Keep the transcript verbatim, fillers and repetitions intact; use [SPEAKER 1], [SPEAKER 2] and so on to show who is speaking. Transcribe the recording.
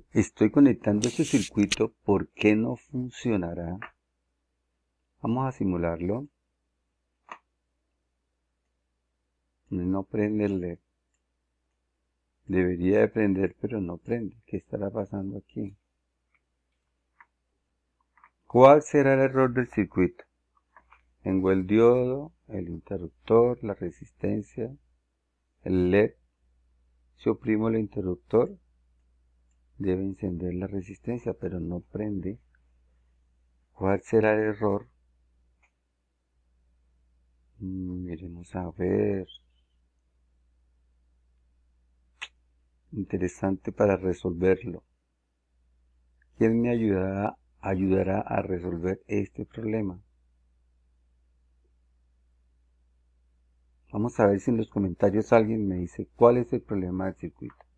[SPEAKER 1] Estoy conectando este circuito, ¿por qué no funcionará? Vamos a simularlo. No prende el L E D. Debería de prender, pero no prende. ¿Qué estará pasando aquí? ¿Cuál será el error del circuito? Tengo el diodo, el interruptor, la resistencia, el L E D. Si oprimo el interruptor, debe encender la resistencia, pero no prende. ¿Cuál será el error? Mm, miremos a ver. Interesante para resolverlo. ¿Quién me ayudará, ayudará a resolver este problema? Vamos a ver si en los comentarios alguien me dice cuál es el problema del circuito.